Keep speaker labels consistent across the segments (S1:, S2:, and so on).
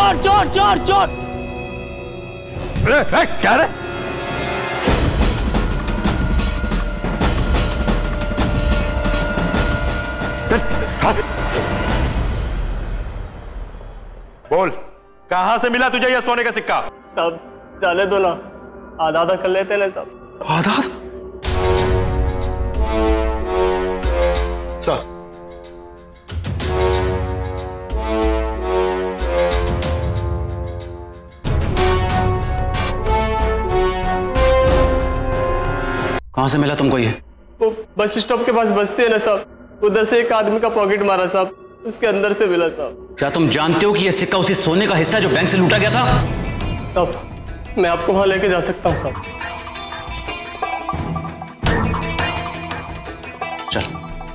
S1: चोर चोर चोर चोर।
S2: क्या रे?
S3: बोल, कहां से मिला तुझे यह सोने का सिक्का?
S1: सब जाने दो ना, आधा आधा कर लेते ना सब।
S3: आधा? सर,
S2: कहां से मिला तुमको ये?
S1: वो बस स्टॉप के पास बस्ती है ना साहब, उधर से एक आदमी का पॉकेट मारा साहब, उसके अंदर से मिला साहब।
S2: क्या तुम जानते हो कि यह सिक्का उसी सोने का हिस्सा है जो बैंक से लूटा गया था?
S1: साहब मैं आपको वहां लेके जा सकता हूँ साहब।
S2: चल।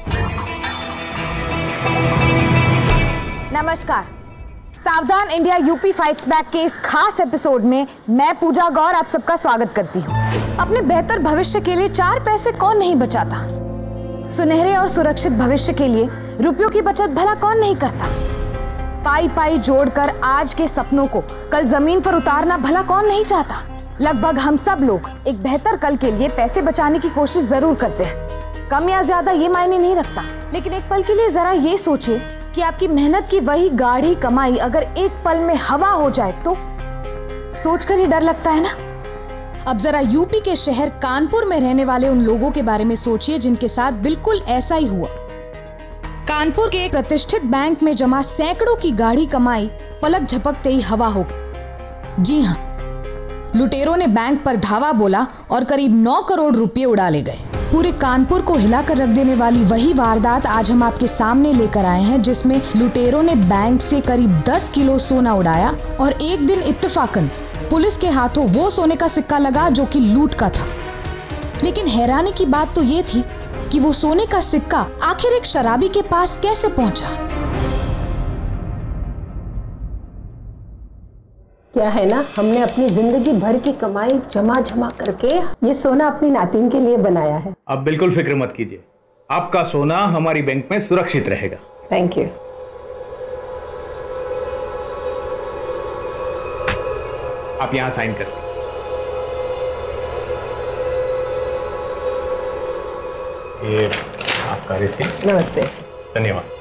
S4: नमस्कार, सावधान इंडिया यूपी फाइट्स बैक के इस खास एपिसोड में मैं पूजा गौर आप सबका स्वागत करती हूँ। अपने बेहतर भविष्य के लिए 4 पैसे कौन नहीं बचाता? सुनहरे और सुरक्षित भविष्य के लिए रुपयों की बचत भला कौन नहीं करता? पाई पाई जोड़कर आज के सपनों को कल जमीन पर उतारना भला कौन नहीं चाहता? लगभग हम सब लोग एक बेहतर कल के लिए पैसे बचाने की कोशिश जरूर करते हैं। कम या ज्यादा ये मायने नहीं रखता, लेकिन एक पल के लिए जरा ये सोचिए कि आपकी मेहनत की वही गाढ़ी कमाई अगर एक पल में हवा हो जाए तो सोचकर ही डर लगता है ना। अब जरा यूपी के शहर कानपुर में रहने वाले उन लोगों के बारे में सोचिए जिनके साथ बिल्कुल ऐसा ही हुआ। कानपुर के एक प्रतिष्ठित बैंक में जमा सैकड़ों की गाढ़ी कमाई पलक झपकते ही हवा हो गई। जी हाँ, लुटेरों ने बैंक पर धावा बोला और करीब 9 करोड़ रुपए उड़ा ले गए। पूरे कानपुर को हिलाकर रख देने वाली वही वारदात आज हम आपके सामने लेकर आए हैं, जिसमें लुटेरों ने बैंक से करीब 10 किलो सोना उड़ाया और एक दिन इत्तेफाकन पुलिस के हाथों वो सोने का सिक्का लगा जो कि लूट का था। लेकिन हैरानी की बात तो ये थी कि वो सोने का सिक्का आखिर एक शराबी के पास कैसे पहुंचा।
S5: क्या है ना, हमने अपनी जिंदगी भर की कमाई जमा जमा करके ये सोना अपनी नातिन के लिए बनाया है।
S6: आप बिल्कुल फिक्र मत कीजिए, आपका सोना हमारी बैंक में सुरक्षित रहेगा।
S5: Thank you.
S6: आप यहां साइन कर। ये आपका रिसीट।
S5: नमस्ते।
S6: धन्यवाद।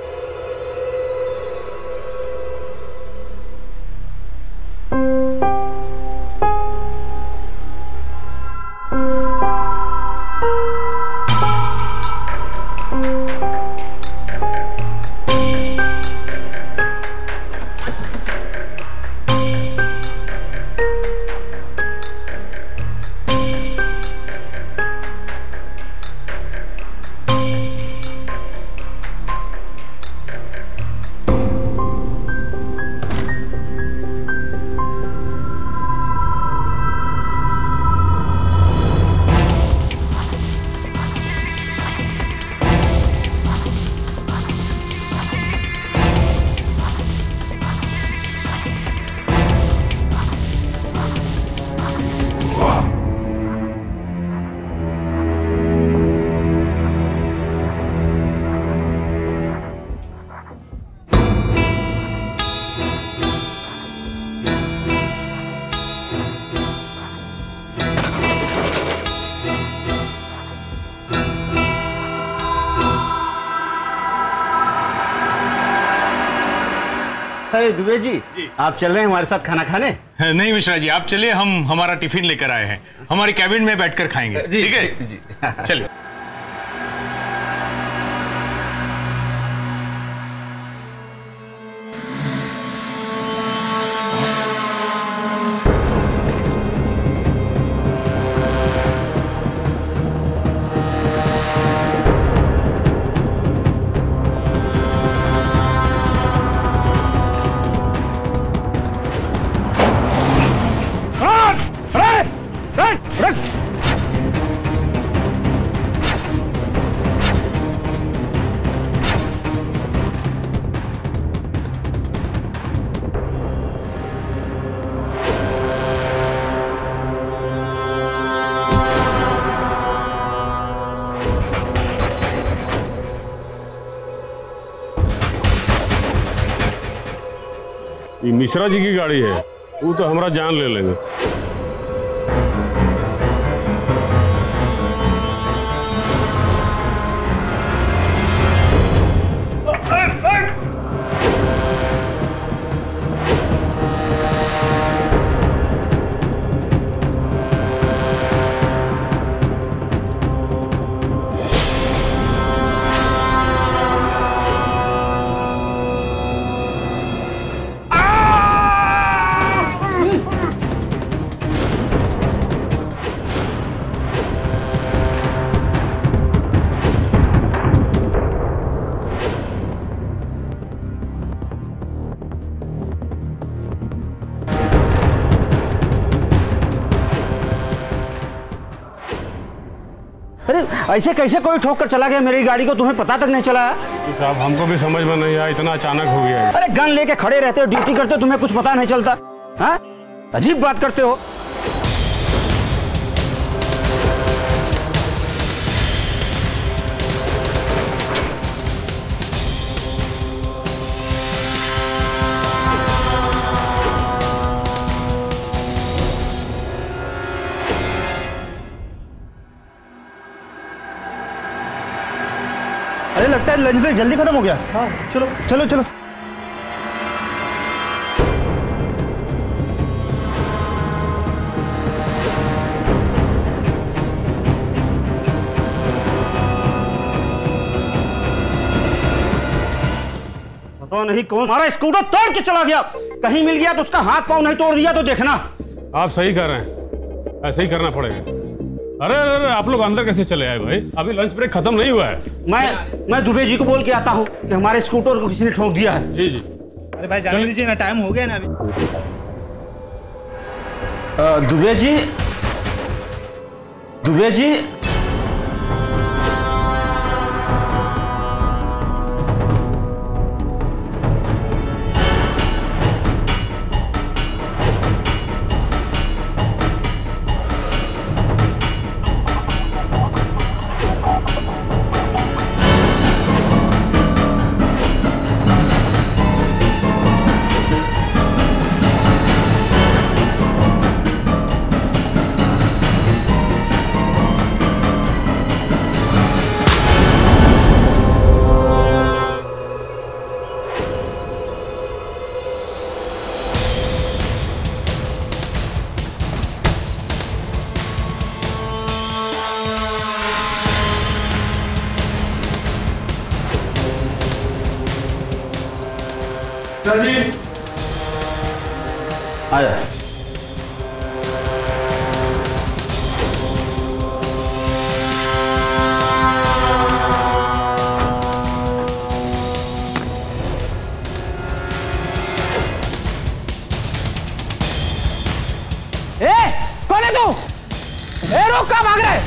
S7: अरे दुबे जी, आप चल रहे हैं हमारे साथ खाना खाने?
S6: नहीं मिश्रा जी, आप चलिए, हम हमारा टिफिन लेकर आए हैं, हमारी कैबिन में बैठकर खाएंगे। ठीक है जी, चलिए।
S8: ये मिश्रा जी की गाड़ी है, वो तो हमारा जान ले लेंगे।
S7: अरे ऐसे कैसे कोई ठोक कर चला गया मेरी गाड़ी को, तुम्हें पता तक नहीं चला?
S8: साहब हमको भी समझ में नहीं आया, इतना अचानक हो गया।
S7: अरे गन लेके खड़े रहते हो, ड्यूटी करते हो, तुम्हें कुछ पता नहीं चलता? हाँ, अजीब बात करते हो। अरे लगता है लंच ब्रेक जल्दी खत्म हो गया। हाँ चलो चलो चलो। पता नहीं कौन हमारा स्कूटर तोड़ के चला गया, कहीं मिल गया तो उसका हाथ पांव नहीं तोड़ दिया तो देखना।
S8: आप सही कर रहे हैं, ऐसे ही करना पड़ेगा। अरे अरे आप लोग अंदर कैसे चले आए भाई? अभी लंच ब्रेक खत्म नहीं हुआ है।
S7: मैं दुबे जी को बोल के आता हूँ कि हमारे स्कूटर को किसी ने ठोक दिया है।
S8: जी जी।
S9: अरे भाई जाने दीजिए ना, टाइम हो गया ना अभी।
S7: दुबे जी, दुबे जी, आया।
S5: कौन है तू? रोक, कहाँ भाग रहे?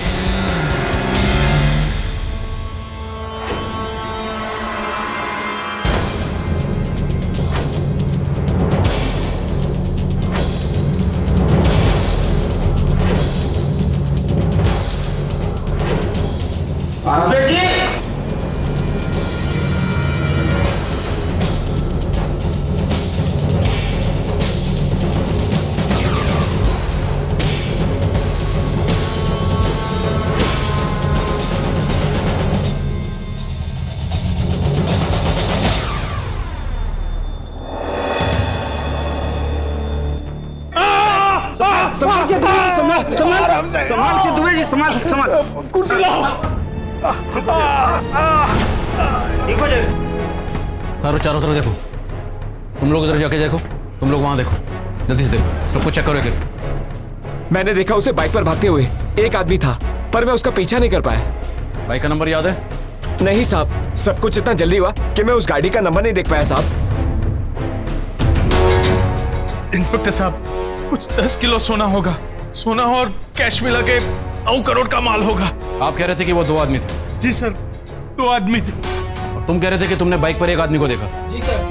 S7: संभाल के दुबे जी, संभाल कुर्सी लाओ। ठीक हो जाए।
S2: सारों चारों तरफ देखो, तुम लोग इधर जाके देखो, तुम लोग वहां देखो, जल्दी से देखो, सबको चेक करो।
S10: मैंने देखा उसे बाइक पर भागते हुए, एक आदमी था पर मैं उसका पीछा नहीं कर पाया।
S2: बाइक का नंबर याद है?
S10: नहीं साहब, सब कुछ इतना जल्दी हुआ कि मैं उस गाड़ी का नंबर नहीं देख पाया साहब।
S6: इंस्पेक्टर साहब, कुछ 10 किलो सोना होगा, सोना और कैश मिला के 9 करोड़ का माल होगा।
S2: आप कह रहे थे कि वो 2 आदमी थे?
S6: जी सर, 2 आदमी थे।
S2: और तुम कह रहे थे कि तुमने बाइक पर एक आदमी को देखा?
S9: जी सर।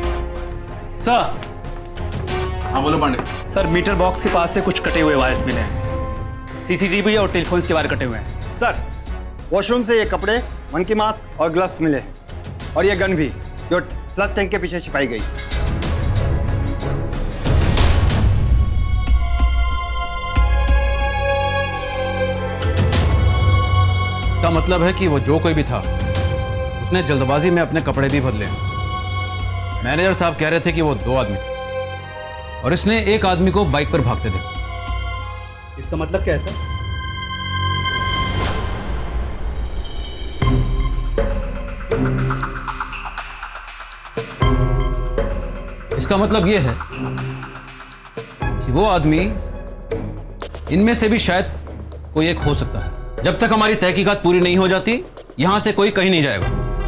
S2: सर। हाँ बोलो पांडे।
S11: सर, मीटर बॉक्स के पास से कुछ कटे हुए वायर्स मिले हैं, सीसीटीवी और टेलीफोन के वायर कटे हुए हैं।
S9: सर, वॉशरूम से ये कपड़े, मंकी मास्क और ग्लव्स मिले, और ये गन भी जो फ्लश टैंक के पीछे छिपाई गई।
S2: इसका मतलब है कि वो जो कोई भी था उसने जल्दबाजी में अपने कपड़े भी बदले। मैनेजर साहब कह रहे थे कि वो 2 आदमी थे और इसने एक आदमी को बाइक पर भागते थे।
S11: इसका मतलब क्या है सर?
S2: इसका मतलब यह है कि वो आदमी इनमें से भी शायद कोई एक हो सकता है। जब तक हमारी तहकीकात पूरी नहीं हो जाती यहां से कोई कहीं नहीं जाएगा।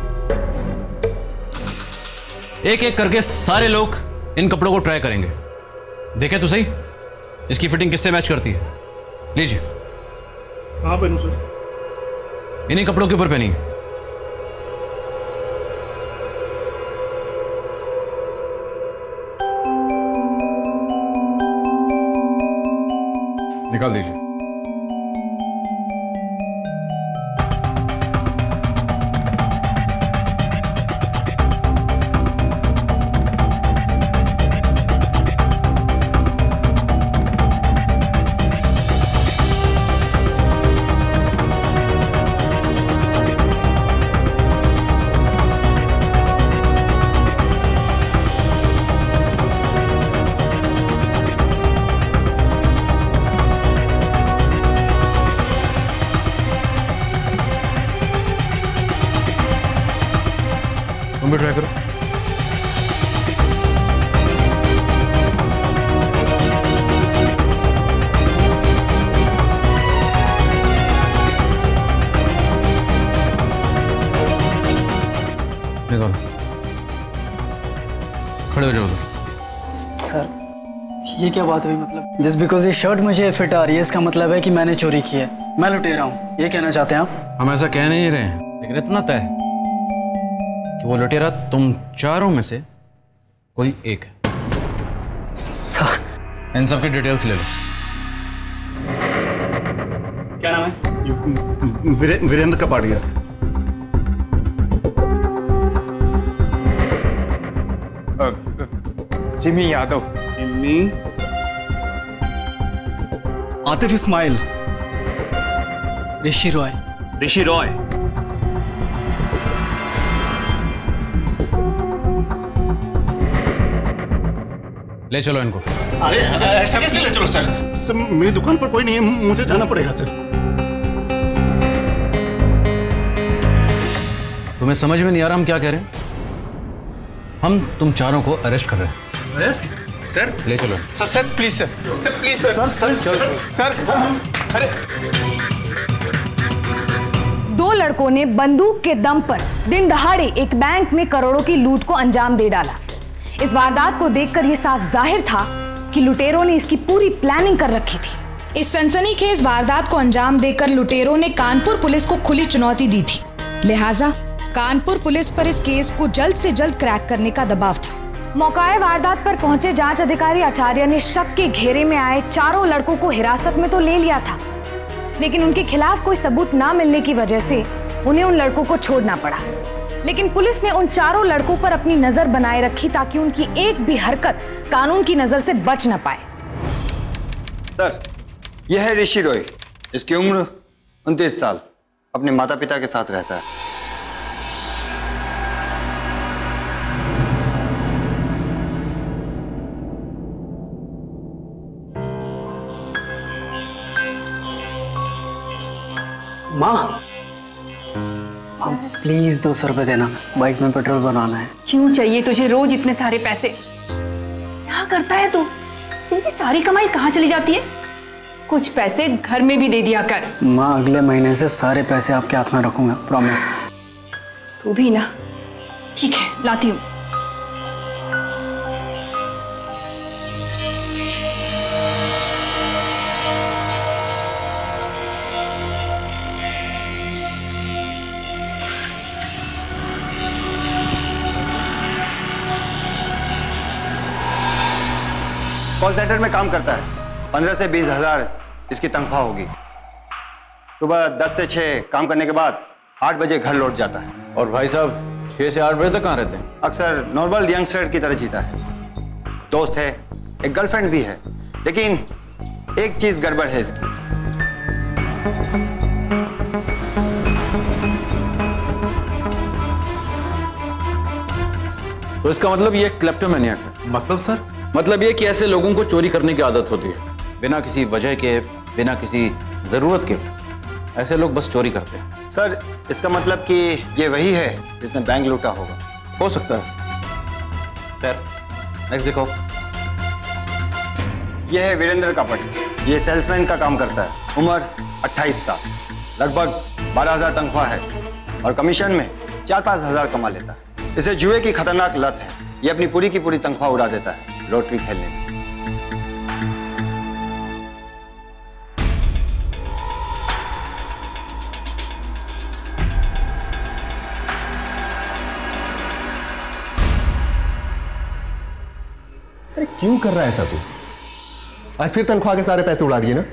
S2: एक एक करके सारे लोग इन कपड़ों को ट्राई करेंगे। देखें तो सही इसकी फिटिंग किससे मैच करती है। लीजिए।
S11: कहां पहनूं सर?
S2: इन्हीं कपड़ों के ऊपर पहनिए। निकाल दीजिए। तुम भी ट्राई करो। निकालो। खड़े हो जाओ।
S11: सर ये क्या बात हुई? मतलब जस्ट बिकॉज ये शर्ट मुझे फिट आ रही है इसका मतलब है कि मैंने चोरी की है, मैं लुटेरा हूँ, ये कहना चाहते हैं आप?
S2: हम ऐसा कह नहीं रहे हैं, लेकिन इतना तय है कि वो लुटेरा तुम चारों में से कोई एक है।
S11: सर
S2: इन सब की डिटेल्स ले लो।
S11: क्या नाम है?
S3: वीरेंद्र कपाड़िया।
S10: जिमी यादव।
S11: जिम्मी।
S3: आतिफ इस्माइल।
S11: ऋषि रॉय।
S3: ऋषि रॉय।
S2: ले चलो इनको।
S3: अरे ऐसा कैसे ले चलो सर? मेरी दुकान पर कोई नहीं है, मुझे जाना पड़ेगा सर।
S2: तुम्हें समझ में नहीं आ रहा हम क्या कह रहे हैं? हम तुम चारों को अरेस्ट कर रहे हैं।
S10: सर
S2: ले चलो।
S10: Sir please sir, sir please sir, sir अरे
S4: 2 लड़कों ने बंदूक के दम पर दिन दहाड़े एक बैंक में करोड़ों की लूट को अंजाम दे डाला। इस वारदात को देखकर यह साफ जाहिर था कि लुटेरों ने इसकी पूरी प्लानिंग कर रखी थी। इस सनसनीखेज वारदात को अंजाम देकर लुटेरों ने कानपुर पुलिस को खुली चुनौती दी थी, लिहाजा कानपुर पुलिस पर इस केस को जल्द से जल्द क्रैक करने का दबाव था। मौकाए वारदात पर पहुंचे जांच अधिकारी आचार्य ने शक के घेरे में आए चारों लड़कों को हिरासत में तो ले लिया था, लेकिन उनके खिलाफ कोई सबूत ना मिलने की वजह से उन्हें उन लड़कों को छोड़ना पड़ा। लेकिन पुलिस ने उन चारों लड़कों पर अपनी नजर बनाए रखी ताकि उनकी एक भी हरकत कानून की नजर से बच न पाए।
S9: सर, यह है ऋषि रॉय। इसकी उम्र 29 साल, अपने माता पिता के साथ रहता है।
S11: माँ प्लीज 200 रुपए देना, बाइक में पेट्रोल बनाना है।
S12: क्यों चाहिए तुझे रोज इतने सारे पैसे? क्या करता है तू? तेरी सारी कमाई कहाँ चली जाती है? कुछ पैसे घर में भी दे दिया कर।
S11: माँ अगले महीने से सारे पैसे आपके हाथ में रखूंगा, प्रॉमिस।
S12: तू भी ना। ठीक है, लाती हूँ।
S9: कॉल सेंटर में काम करता है। 15 से 20 हजार इसकी तनख्वाह होगी। सुबह 10 से 6 काम करने के बाद 8 बजे घर लौट जाता है।
S2: और भाई साहब 6 से 8 बजे तक कहाँ रहते हैं?
S9: अक्सर नॉर्मल यंगस्टर की तरह जीता है। दोस्त है, एक गर्लफ्रेंड भी है, लेकिन एक चीज गड़बड़ है इसकी।
S2: तो इसका मतलब ये क्लेप्टोमैनियाक है।
S3: मतलब सर?
S2: मतलब ये कि ऐसे लोगों को चोरी करने की आदत होती है, बिना किसी वजह के, बिना किसी जरूरत के। ऐसे लोग बस चोरी करते हैं।
S9: सर, इसका मतलब कि ये वही है जिसने बैंक लूटा होगा।
S2: हो सकता है। खैर, नेक्स्ट देखो।
S9: ये है वीरेंद्र कापट। ये सेल्समैन का काम करता है। उम्र 28 साल, लगभग 12,000 तनख्वाह है और कमीशन में 4-5 हज़ार कमा लेता है। इसे जुए की खतरनाक लत है। ये अपनी पूरी की पूरी तनख्वाह उड़ा देता है लॉटरी खेलने में।
S13: अरे क्यों कर रहा है ऐसा तू? आज फिर तनख्वाह के सारे पैसे उड़ा दिए ना?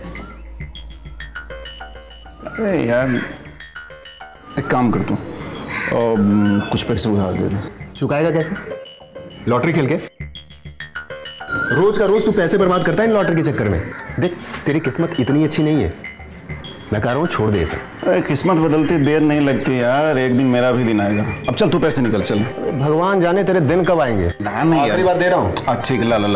S3: अरे यार, एक काम कर तू और कुछ पैसे उधार दे दे।
S13: चुकाएगा कैसे? लॉटरी खेल के? रोज का रोज तू पैसे बर्बाद करता है इन लॉटरी के चक्कर में। देख, तेरी किस्मत इतनी अच्छी नहीं है। मैं कह रहा हूँ छोड़ दे इसे।
S3: अरे किस्मत बदलती देर नहीं लगती यार, एक दिन मेरा भी दिन आएगा। अब चल तू पैसे निकल चल।
S13: भगवान जाने तेरे दिन कब आएंगे।
S3: नहीं
S13: आखिरी बार दे रहा हूँ।
S3: ठीक है, ला ला ला।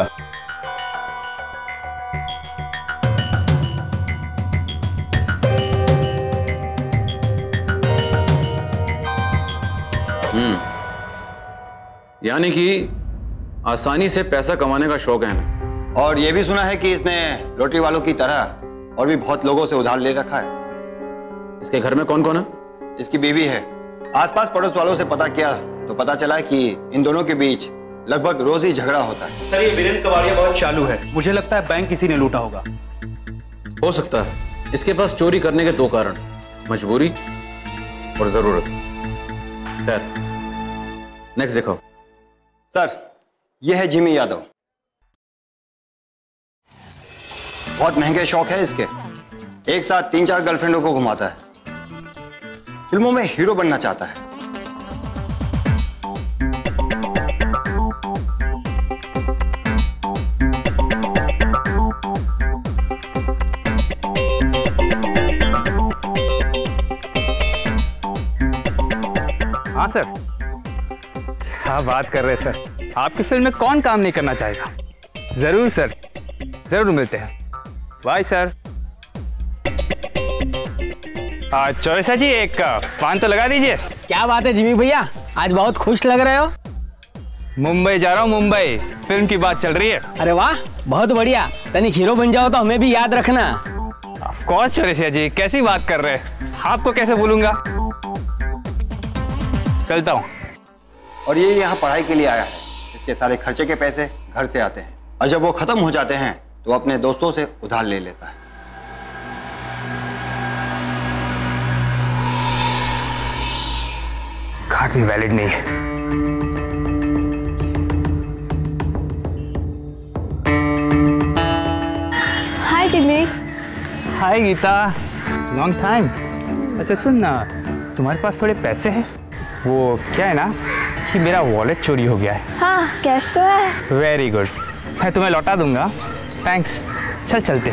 S2: यानी कि आसानी से पैसा कमाने का शौक है ना।
S9: और ये भी सुना है कि इसने लॉटरी वालों की तरह और भी बहुत लोगों से उधार ले रखा है।
S2: इसके घर में कौन कौन है?
S9: इसकी बीवी है। आसपास पड़ोस वालों से पता किया तो पता चला कि इन दोनों के बीच लगभग रोज ही झगड़ा होता है।
S7: सर, ये वीरेंद्र कबाड़िया बहुत चालू है। मुझे लगता है बैंक किसी ने लूटा होगा।
S2: हो सकता है। इसके पास चोरी करने के 2 कारण, मजबूरी और जरूरत। खैर, नेक्स्ट देखो।
S9: सर, यह है जिमी यादव। बहुत महंगे शौक है इसके। एक साथ 3-4 गर्लफ्रेंडों को घुमाता है। फिल्मों में हीरो बनना चाहता है।
S14: हाँ सर, क्या बात कर रहे हैं सर। आपकी फिल्म में कौन काम नहीं करना चाहेगा। जरूर सर, जरूर मिलते हैं। Bye sir. चौरसा जी, एक पान तो लगा दीजिए।
S15: क्या बात है जिमी भैया, आज बहुत खुश लग रहे हो।
S14: मुंबई जा रहा हूँ, मुंबई। फिल्म की बात चल रही है।
S15: अरे वाह, बहुत बढ़िया। तनिक हीरो बन जाओ तो हमें भी याद रखना।
S14: ऑफ कोर्स चौरसिया जी, कैसी बात कर रहे हैं, आपको कैसे भूलूंगा। चलता हूँ।
S9: और ये यहाँ पढ़ाई के लिए आया है। इसके सारे खर्चे के पैसे घर से आते हैं और जब वो खत्म हो जाते हैं तो अपने दोस्तों से उधार ले लेता है।
S14: कार्ड भी वैलिड नहीं है।
S16: Hi Jimmy.
S14: Hi Geeta, long time. अच्छा सुन ना, तुम्हारे पास थोड़े पैसे हैं? वो क्या है ना कि मेरा वॉलेट चोरी हो गया है।
S16: हाँ, कैश तो है।
S14: वेरी गुड, मैं तुम्हें लौटा दूंगा। थैंक्स। चल चलते।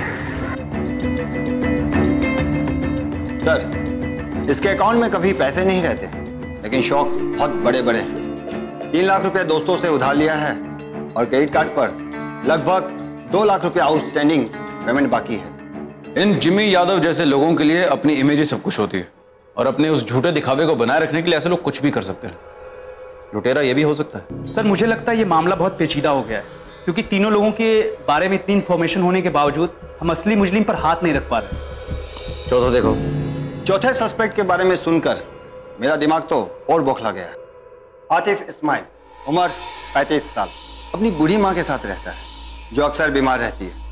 S9: सर, इसके अकाउंट में कभी पैसे नहीं रहते, लेकिन शौक बहुत बड़े बड़े हैं। 3 लाख रुपया दोस्तों से उधार लिया है और क्रेडिट कार्ड पर लगभग 2 लाख रुपया आउटस्टैंडिंग पेमेंट बाकी है।
S2: इन जिमी यादव जैसे लोगों के लिए अपनी इमेज ही सब कुछ होती है और अपने उस झूठे दिखावे को बनाए रखने के लिए ऐसे लोग कुछ भी कर सकते हैं। लुटेरा ये भी हो सकता है।
S7: सर, मुझे लगता है ये मामला बहुत पेचीदा हो गया है, क्योंकि तीनों लोगों के बारे में इतनी इंफॉर्मेशन होने के बावजूद हम असली मुजरिम पर हाथ नहीं रख पा रहे।
S2: चौथा देखो।
S9: चौथे सस्पेक्ट के बारे में सुनकर मेरा दिमाग तो और बौखला गया है। आतिफ इस्माइल, उम्र 35 साल, अपनी बूढ़ी माँ के साथ रहता है जो अक्सर बीमार रहती है।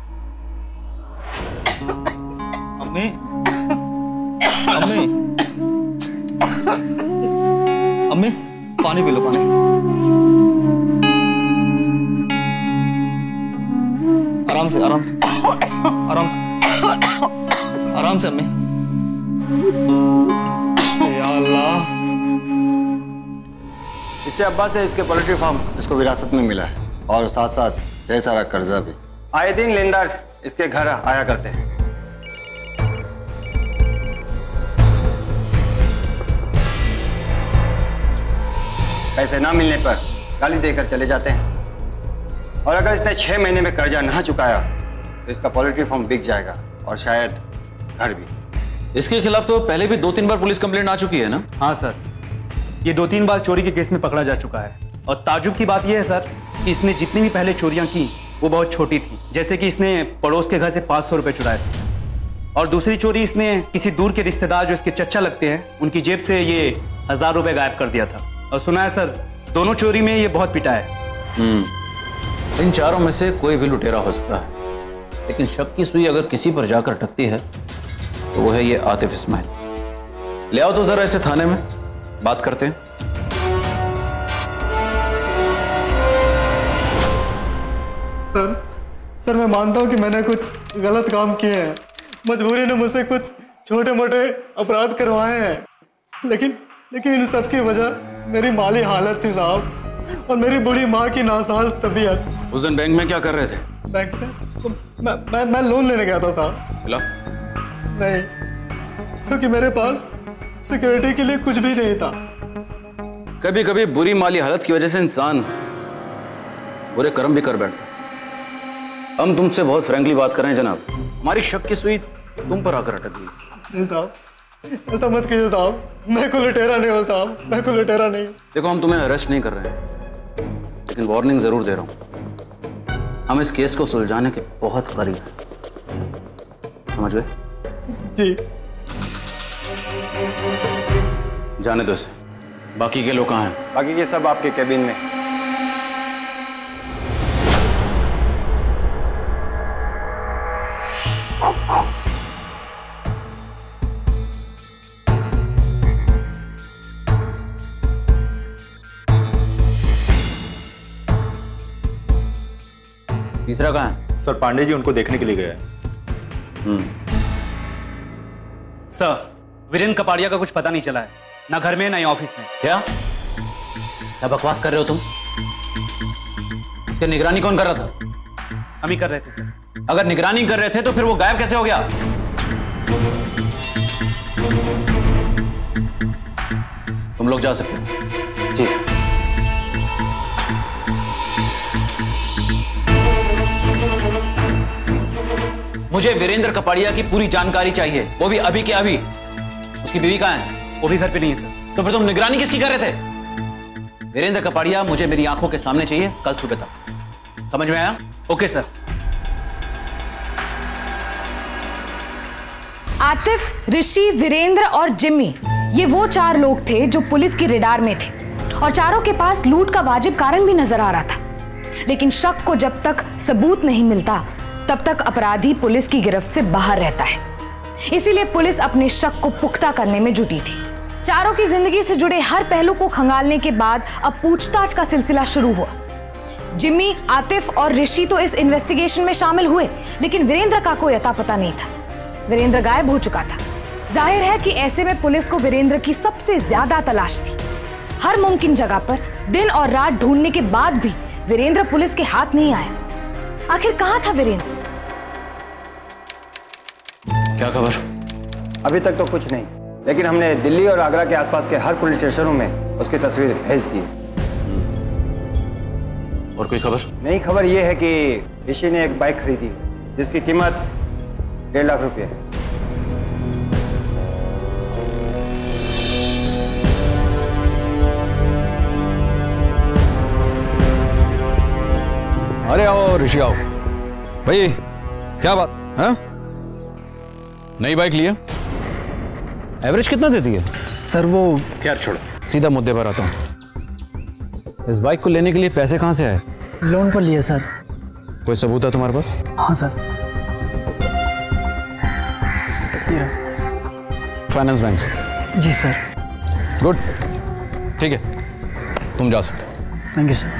S3: अम्मी, अम्मी, अम्मी, पानी पी लो, पानी। आराम से, आराम से, आराम से, आराम से अम्मी। या अल्लाह।
S9: इससे अब्बा से इसके पोल्ट्री फार्म इसको विरासत में मिला है और साथ साथ ढेर सारा कर्जा भी। आए दिन लेनदार इसके घर आया करते हैं। पैसे ना मिलने पर गाली देकर चले जाते हैं। और अगर इसने 6 महीने में कर्जा ना चुकाया तो इसका पोल्ट्री फार्म बिक जाएगा और शायद घर भी।
S2: इसके खिलाफ तो पहले भी 2-3 बार पुलिस कंप्लेंट आ चुकी है ना?
S7: हाँ सर, ये 2-3 बार चोरी के केस में पकड़ा जा चुका है। और ताजुब की बात यह है सर कि इसने जितनी भी पहले चोरियां की वो बहुत छोटी थी। जैसे कि इसने पड़ोस के घर से 500 रुपए चुराए थे, और दूसरी चोरी इसने किसी दूर के रिश्तेदार जो इसके चच्चा लगते हैं उनकी जेब से ये 1000 रुपए गायब कर दिया था। और सुना है सर दोनों चोरी में ये बहुत पिटा है।
S2: इन चारों में से कोई भी लुटेरा हो सकता है, लेकिन शक की सुई अगर किसी पर जाकर अटकती है तो वो है ये आतिफ इस्माइल। ले आओ तो जरा इसे थाने में, बात करते हैं।
S11: सर मैं मानता हूँ कि मैंने कुछ गलत काम किए हैं, मजबूरी ने मुझसे कुछ छोटे मोटे अपराध करवाए हैं, लेकिन इन सब की वजह मेरी माली हालत थी साहब, और मेरी बूढ़ी माँ की नासाज तबीयत।
S2: उस दिन बैंक में क्या कर रहे थे?
S11: बैंक में तो मैं लोन लेने गया था साहब।
S2: मिला?
S11: नहीं, क्योंकि मेरे पास सिक्योरिटी के लिए कुछ भी नहीं था।
S2: कभी कभी बुरी माली हालत की वजह से इंसान बुरे कर्म भी कर बैठता। हम तुमसे बहुत फ्रैंकली बात कर रहे हैं जनाब, हमारी शक की सुई तुम पर आकर अटक गई।
S11: नहीं साहब, ऐसा मत कीजिए साहब, मैं को लुटेरा नहीं हूँ साहब, मैं को लुटेरा नहीं।
S2: देखो हम तुम्हें अरेस्ट नहीं कर रहे हैं, लेकिन वार्निंग जरूर दे रहा हूँ, हम इस केस को सुलझाने के बहुत करीब हैं, समझ गए?
S11: जी।
S2: जाने दो इसे। बाकी के लोग कहाँ हैं?
S9: बाकी के सब आपके कैबिन में।
S2: तीसरा कहाँ है?
S17: सर पांडे जी उनको देखने के लिए गए।
S7: सर वीरेंद्र कपाड़िया का कुछ पता नहीं चला है, ना घर में ना ही ऑफिस में।
S2: क्या बकवास कर रहे हो तुम? उसकी निगरानी कौन कर रहा था?
S7: हम ही कर रहे थे सर।
S2: अगर निगरानी कर रहे थे तो फिर वो गायब कैसे हो गया? तुम लोग जा सकते हो।
S7: जी सर।
S2: मुझे वीरेंद्र कपाड़िया की पूरी जानकारी चाहिए, वो भी अभी के अभी। उसकी बीवी कहाँ है?
S7: वो भी घर पे नहीं है सर।
S2: तो फिर तुम निगरानी किसकी कर रहे थे? वीरेंद्र कपाड़िया मुझे मेरी आंखों के सामने चाहिए कल सुबह तक। समझ में आया?
S7: Okay sir.
S4: आतिफ, ऋषि, वीरेंद्र और जिम्मी, ये वो 4 लोग थे जो पुलिस की रेडार में थे, और चारों के पास लूट का वाजिब कारण भी नजर आ रहा था। लेकिन शक को जब तक सबूत नहीं मिलता तब तक अपराधी पुलिस की गिरफ्त से बाहर रहता है। इसीलिए पुलिस अपने शक को पुख्ता करने में जुटी थी। चारों की जिंदगी से जुड़े हर पहलू को खंगालने के बाद अब पूछताछ का सिलसिला शुरू हुआ। जिम्मी, आतिफ और ऋषि तो इस इन्वेस्टिगेशन में शामिल हुए, लेकिन वीरेंद्र का कोई अता पता नहीं था। वीरेंद्र गायब हो चुका था। जाहिर है कि ऐसे में पुलिस को वीरेंद्र की सबसे ज्यादा तलाश थी। हर मुमकिन जगह पर दिन और रात ढूंढने के बाद भी वीरेंद्र पुलिस के हाथ नहीं आया। आखिर कहां था वीरेंद्र?
S2: क्या खबर?
S9: अभी तक तो कुछ नहीं, लेकिन हमने दिल्ली और आगरा के आसपास के हर पुलिस स्टेशनों में उसकी तस्वीर भेज दी।
S2: और कोई खबर?
S9: नई खबर यह है कि ऋषि ने एक बाइक खरीदी जिसकी कीमत 1.5 लाख रुपये है।
S2: अरे आओ ऋषि आओ। भाई क्या बात है? नई बाइक लिया? एवरेज कितना देती है?
S11: सर वो
S2: यार छोड़ो, सीधा मुद्दे पर आता हूँ। इस बाइक को लेने के लिए पैसे कहाँ से आए?
S11: लोन पर लिए सर।
S2: कोई सबूत है तुम्हारे पास?
S11: हाँ सर।
S2: फाइनेंस बैंक से?
S11: जी सर।
S2: गुड, ठीक है, तुम जा सकते हो।
S11: Thank you sir.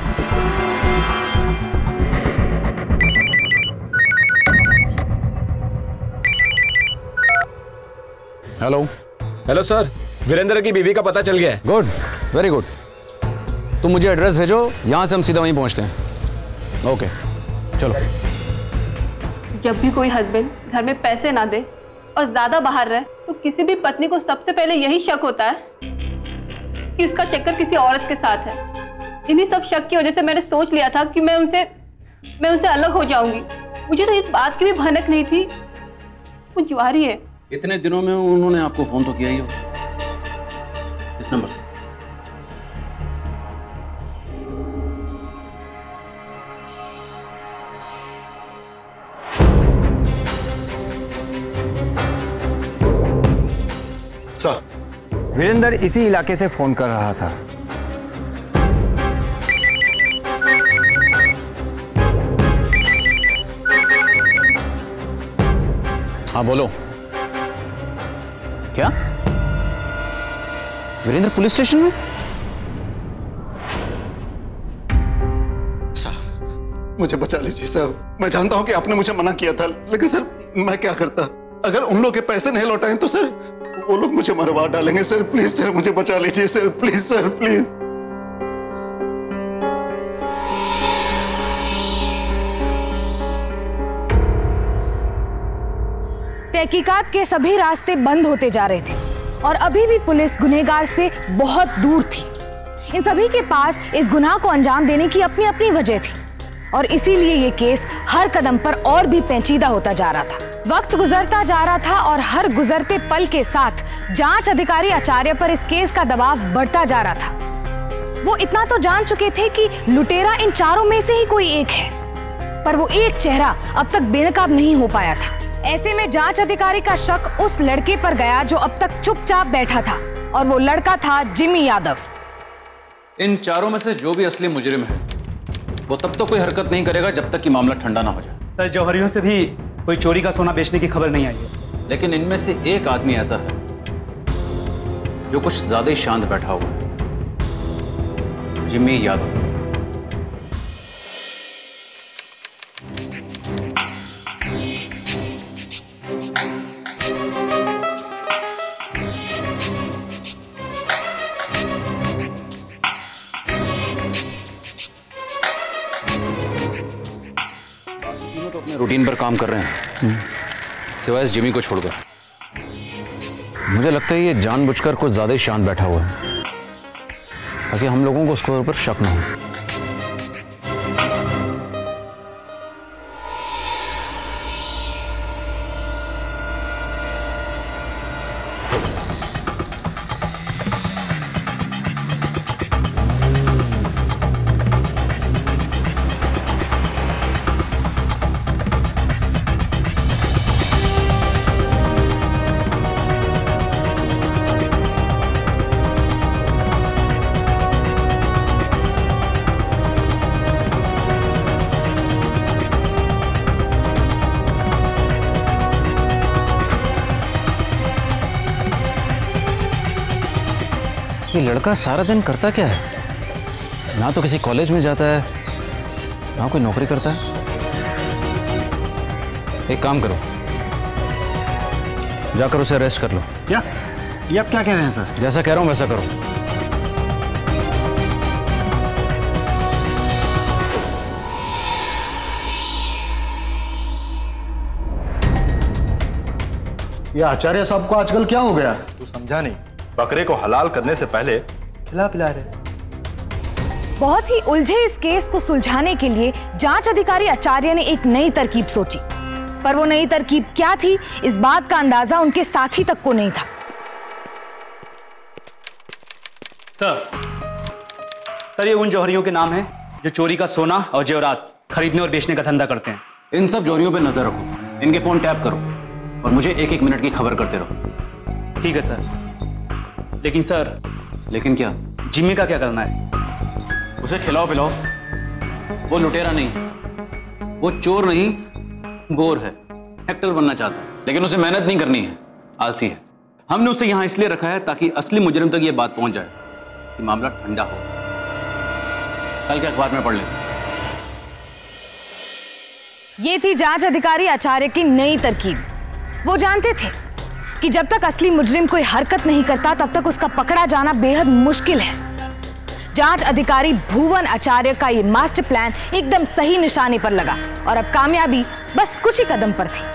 S2: Hello.
S10: Hello sir, Virendra की बीवी का पता चल गया है।
S2: Good, very good. तुम मुझे एड्रेस भेजो, यहां से हम सीधा वहीं पहुंचते हैं। ओके चलो।
S18: जब भी कोई हस्बैंड घर में पैसे ना दे और ज्यादा बाहर रहे तो किसी भी पत्नी को सबसे पहले यही शक होता है कि उसका चक्कर किसी औरत के साथ है। इन्हीं सब शक की वजह से मैंने सोच लिया था कि मैं उनसे अलग हो जाऊंगी। मुझे तो इस बात की भी भनक नहीं थी वो जुआरी है।
S2: इतने दिनों में उन्होंने आपको फोन तो किया ही होगा, इस नंबर से।
S9: सर, वीरेंद्र इसी इलाके से फोन कर रहा था।
S2: हाँ बोलो। क्या? वीरेंद्र पुलिस स्टेशन में?
S3: सर, मुझे बचा लीजिए सर। मैं जानता हूं कि आपने मुझे मना किया था, लेकिन सर मैं क्या करता? अगर उन लोगों के पैसे नहीं लौटाए तो सर वो लोग मुझे मरवा डालेंगे। सर प्लीज सर, मुझे बचा लीजिए सर, प्लीज सर, प्लीज।
S4: तहकीकात के सभी रास्ते बंद होते जा रहे थे और अभी भी पुलिस गुनहगार से बहुत दूर थी। इन सभी के पास इस गुनाह को अंजाम देने की अपनी अपनी वजह थी और इसीलिए ये केस हर कदम पर और भी पेचीदा होता जा रहा था। वक्त गुजरता जा रहा था और हर गुजरते पल के साथ जांच अधिकारी आचार्य पर इस केस का दबाव बढ़ता जा रहा था। वो इतना तो जान चुके थे कि लुटेरा इन चारों में से ही कोई एक है, पर वो एक चेहरा अब तक बेनकाब नहीं हो पाया था। ऐसे में जांच अधिकारी का शक उस लड़के पर गया जो अब तक चुपचाप बैठा था, और वो लड़का था जिमी यादव।
S2: इन चारों में से जो भी असली मुजरिम है वो तब तो कोई हरकत नहीं करेगा जब तक कि मामला ठंडा ना हो जाए।
S7: सर, जौहरियों से भी कोई चोरी का सोना बेचने की खबर नहीं आई है।
S2: लेकिन इनमें से एक आदमी ऐसा है जो कुछ ज्यादा ही शांत बैठा हुआ है, जिमी यादव। रूटीन पर काम कर रहे हैं सिवाय इस जिमी को छोड़कर। मुझे लगता है ये जानबूझकर कुछ ज्यादा ही शांत बैठा हुआ है ताकि हम लोगों को उसके ऊपर शक ना हो। ये लड़का सारा दिन करता क्या है? ना तो किसी कॉलेज में जाता है, ना कोई नौकरी करता है। एक काम करो, जाकर उसे अरेस्ट कर लो।
S9: क्या? ये आप क्या कह रहे हैं सर?
S2: जैसा कह रहा हूं वैसा करो।
S13: ये आचार्य साहब को आजकल क्या हो गया?
S17: तू समझा नहीं, बकरे को हलाल करने से पहले खिला पिला रहे।
S4: बहुत ही उलझे इस केस को सुलझाने के लिए जांच अधिकारी आचार्य ने एक नई तरकीब सोची, पर वो नई तरकीब क्या थी इस बात का अंदाजा उनके साथी तक को नहीं था।
S7: सर, ये उन जौहरियों के नाम हैं जो चोरी का सोना और जेवरात खरीदने और बेचने का धंधा करते हैं।
S2: इन सब जौहरियों पे नजर रखो, इनके फोन टैप करो और मुझे एक एक मिनट की खबर करते रहो।
S7: ठीक है सर। लेकिन सर।
S2: लेकिन क्या?
S7: जिम्मी का क्या करना है?
S2: उसे खिलाओ पिलाओ। वो लुटेरा नहीं, वो चोर नहीं, गोर है, एक्टर बनना चाहता है, लेकिन उसे मेहनत नहीं करनी है, आलसी है। हमने उसे यहां इसलिए रखा है ताकि असली मुजरिम तक ये बात पहुंच जाए कि मामला ठंडा हो। कल के अखबार में पढ़ लें।
S4: ये थी जांच अधिकारी आचार्य की नई तरकीब। वो जानते थे कि जब तक असली मुजरिम कोई हरकत नहीं करता तब तक उसका पकड़ा जाना बेहद मुश्किल है। जांच अधिकारी भुवन आचार्य का ये मास्टर प्लान एकदम सही निशाने पर लगा और अब कामयाबी बस कुछ ही कदम पर थी।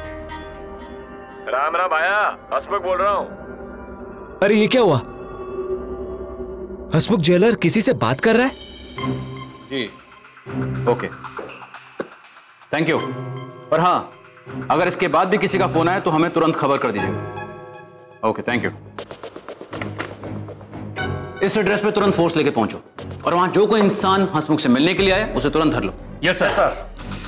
S19: राम राम आया, हसमुख बोल रहा हूँ।
S10: अरे ये क्या हुआ? हसमुख जेलर किसी से बात कर रहा है?
S2: जी ओके, थैंक यू। पर हाँ, अगर इसके बाद भी किसी का फोन आए तो हमें तुरंत खबर कर दीजिएगा। Okay, thank you. इस एड्रेस पे तुरंत फोर्स लेके पहुंचो और वहां जो कोई इंसान हंसमुख से मिलने के लिए आए उसे तुरंत धर लो।
S6: Yes sir.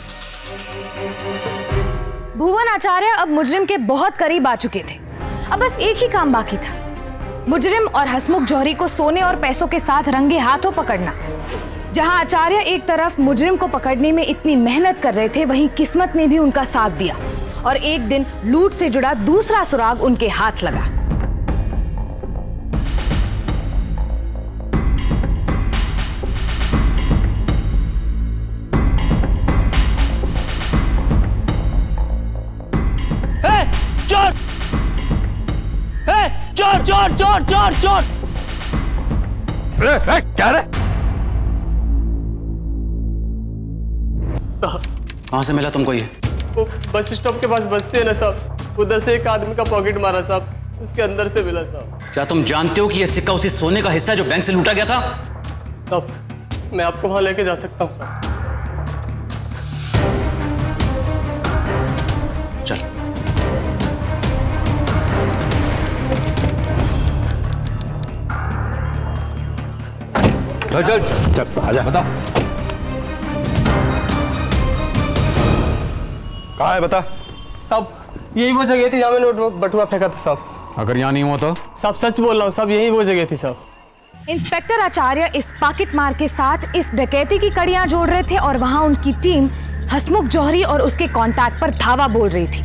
S4: भुवन आचार्य अब मुजरिम के बहुत करीब आ चुके थे। अब बस एक ही काम बाकी था, मुजरिम और हंसमुख जौहरी को सोने और पैसों के साथ रंगे हाथों पकड़ना। जहां आचार्य एक तरफ मुजरिम को पकड़ने में इतनी मेहनत कर रहे थे, वहीं किस्मत ने भी उनका साथ दिया और एक दिन लूट से जुड़ा दूसरा सुराग उनके हाथ लगा।
S15: चोर! चोर चोर चोर चोर चोर!
S17: क्या रे?
S2: कहां से मिला तुमको ये?
S1: वो बस स्टॉप के पास बस्ती है ना साहब, उधर से एक आदमी का पॉकेट मारा साहब, उसके अंदर से मिला साहब।
S2: क्या तुम जानते हो कि यह सिक्का उसी सोने का हिस्सा है जो बैंक से लूटा गया था?
S1: साहब मैं आपको वहां लेके जा सकता हूँ साहब।
S2: चल।
S17: चल चल चल आजा, बता कहाँ है, बता।
S1: साहब यही वो जगह थी जहाँ मैंने नोट बटुआ फेंका था साहब।
S2: अगर यहाँ नहीं हुआ तो?
S1: साहब सच बोल रहा हूँ साहब, यही वो जगह थी साहब।
S4: इंस्पेक्टर आचार्य इस पॉकेट मार के साथ इस डकैती की कड़ियां जोड़ रहे थे और वहां उनकी टीम हंसमुख जौहरी और उसके कांटेक्ट पर धावा बोल रही थी।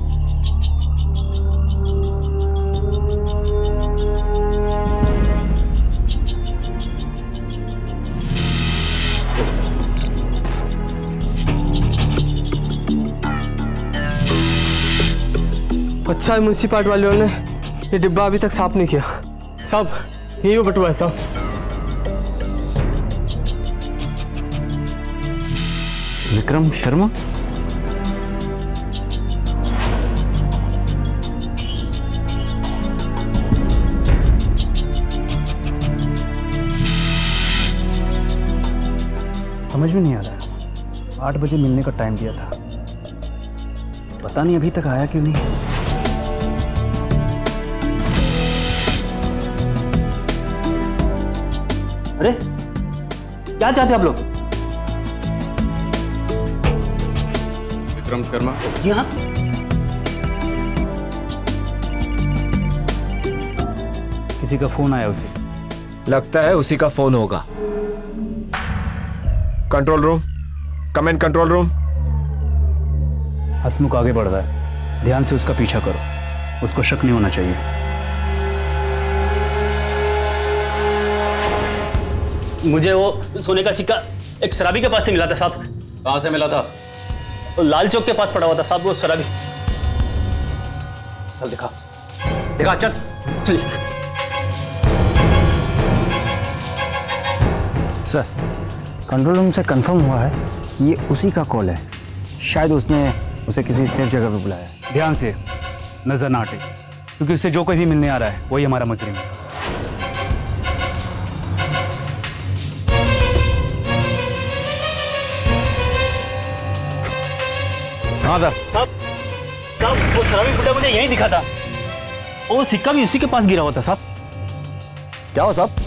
S1: अच्छा है म्यूनसिपालिटी वालों ने ये डिब्बा अभी तक साफ नहीं किया। साहब यही वो बटुआ है साहब।
S2: विक्रम शर्मा?
S7: समझ में नहीं आ रहा, 8 बजे मिलने का टाइम दिया था, पता नहीं अभी तक आया क्यों नहीं। अरे क्या चाहते आप लोग?
S2: विक्रम शर्मा?
S7: जी हाँ। किसी का फोन आया उसे।
S10: लगता है उसी का फोन होगा। Control room, comment control room.
S7: Hansmukh आगे बढ़ रहा है, ध्यान से उसका पीछा करो, उसको शक नहीं होना चाहिए।
S15: मुझे वो सोने का सिक्का एक शराबी के पास से मिला था साहब।
S2: कहां से मिला था?
S15: लाल चौक के पास पड़ा हुआ था साहब वो शराबी।
S2: चल दिखा, दिखा, चल
S15: चल।
S9: सर कंट्रोल रूम से कंफर्म हुआ है, ये उसी का कॉल है। शायद उसने उसे किसी सेफ जगह पे बुलाया है।
S7: ध्यान से नजर ना हटे, क्योंकि उससे जो कोई भी मिलने आ रहा है वही हमारा मुजरिम है।
S2: हाँ था
S15: साहब, वो शराबी बुड्ढा मुझे यहीं दिखा था, वो सिक्का भी उसी के पास गिरा हुआ था साहब।
S2: क्या हो साहब?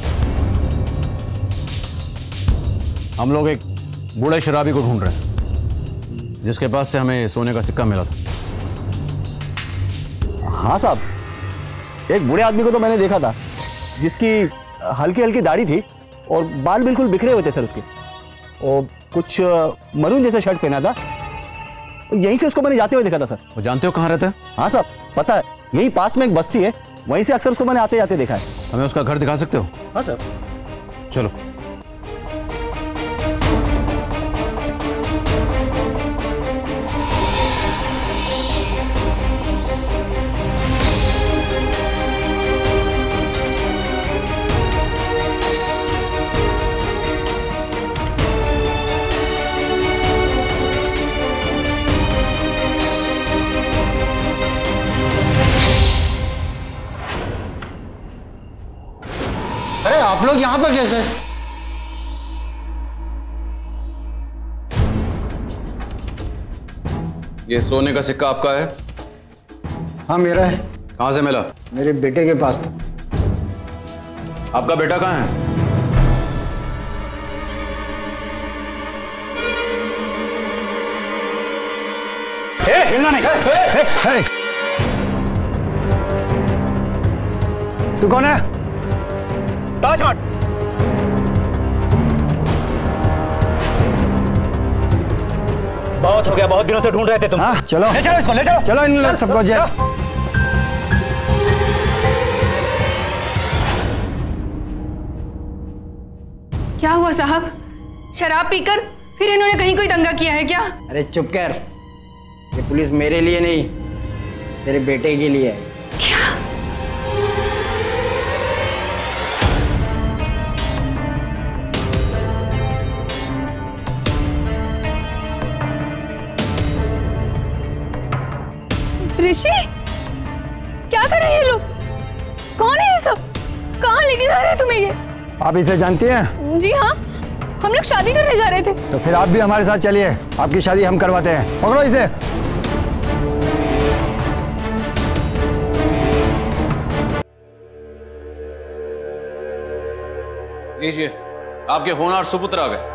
S2: हम लोग एक बूढ़े शराबी को ढूंढ रहे हैं जिसके पास से हमें सोने का सिक्का मिला था।
S20: हाँ साहब, एक बूढ़े आदमी को तो मैंने देखा था जिसकी हल्की हल्की दाढ़ी थी और बाल बिल्कुल बिखरे हुए थे सर उसके, और कुछ मरून जैसा शर्ट पहना था। यहीं से उसको मैंने जाते हुए देखा था सर।
S2: वो जानते हो कहाँ रहता है?
S20: हाँ साहब पता है, यही पास में एक बस्ती है, वहीं से अक्सर उसको मैंने आते जाते देखा है।
S2: हमें उसका घर दिखा सकते हो?
S20: हाँ सर।
S2: चलो।
S9: अरे आप लोग यहाँ पर कैसे?
S2: ये सोने का सिक्का आपका है?
S9: हाँ मेरा है।
S2: कहाँ से मिला?
S9: मेरे बेटे के पास था।
S2: आपका बेटा कहाँ है?
S20: हिलना नहीं।
S9: तू कौन है?
S20: ताज मत। बहुत हो गया, बहुत दिनों से ढूंढ रहे थे तुम।
S9: हाँ चलो
S20: ले चलो इसको, ले चलो।
S9: चलो इन लोग सबको जेल।
S12: क्या हुआ साहब? शराब पीकर फिर इन्होंने कहीं कोई दंगा किया है क्या?
S9: अरे चुप कर, ये पुलिस मेरे लिए नहीं तेरे बेटे के लिए है।
S16: ऋषि, क्या कर रहे हैं ये लोग? कौन है ये सब? कहाँ लेके जा रहे हैं तुम्हें ये?
S9: आप इसे जानती हैं?
S16: जी हाँ, हम लोग शादी करने जा रहे थे।
S9: तो फिर आप भी हमारे साथ चलिए, आपकी शादी हम करवाते हैं। पकड़ो इसे।
S2: लीजिए, आपके होनहार सुपुत्र आ गए।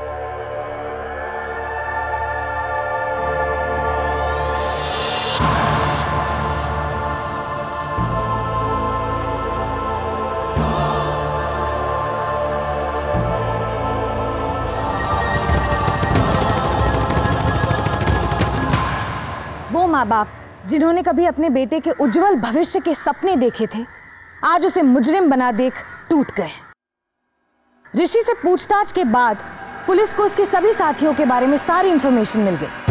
S4: वो माँ बाप जिन्होंने कभी अपने बेटे के उज्जवल भविष्य के सपने देखे थे, आज उसे मुजरिम बना देख टूट गए। ऋषि से पूछताछ के बाद पुलिस को उसके सभी साथियों के बारे में सारी इंफॉर्मेशन मिल गई।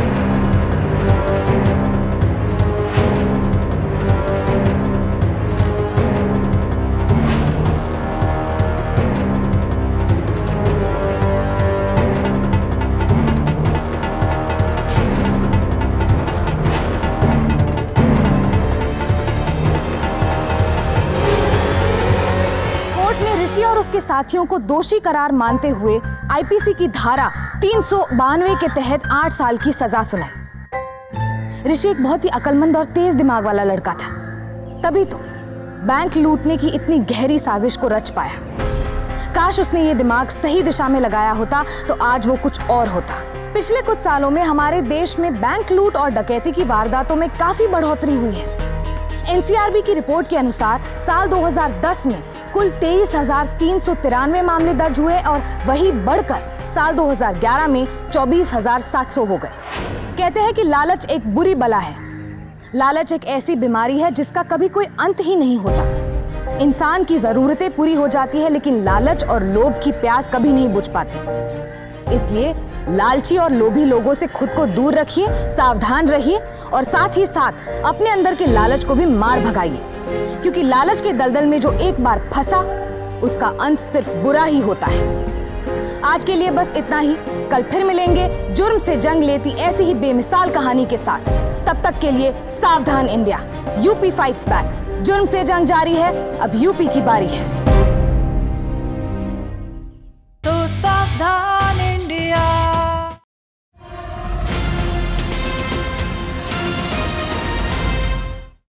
S4: ऋषि और उसके साथियों को दोषी करार मानते हुए आईपीसी की धारा 392 के तहत 8 साल की सजा सुनाई। ऋषि एक बहुत ही अक्लमंद और तेज दिमाग वाला लड़का था, तभी तो बैंक लूटने की इतनी गहरी साजिश को रच पाया। काश उसने ये दिमाग सही दिशा में लगाया होता तो आज वो कुछ और होता। पिछले कुछ सालों में हमारे देश में बैंक लूट और डकैती की वारदातों में काफी बढ़ोतरी हुई है। एनसीआरबी की रिपोर्ट के अनुसार साल 2010 में कुल 23,393 मामले दर्ज हुए और वही बढ़कर साल 2011 में 24,700 हो गए। कहते हैं कि लालच एक बुरी बला है। लालच एक ऐसी बीमारी है जिसका कभी कोई अंत ही नहीं होता। इंसान की जरूरतें पूरी हो जाती है लेकिन लालच और लोभ की प्यास कभी नहीं बुझ पाती। इसलिए लालची और लोभी लोगों से खुद को दूर रखिए, सावधान रहिए और साथ ही साथ अपने अंदर के लालच को भी मार भगाइए, क्योंकि लालच के दलदल में जो एक बार फंसा उसका अंत सिर्फ बुरा ही होता है। आज के लिए बस इतना ही। कल फिर मिलेंगे जुर्म से जंग लेती ऐसी ही बेमिसाल कहानी के साथ। तब तक के लिए सावधान इंडिया, यूपी फाइट्स बैक। जुर्म से जंग जारी है, अब यूपी की बारी है।
S16: तो सावधान।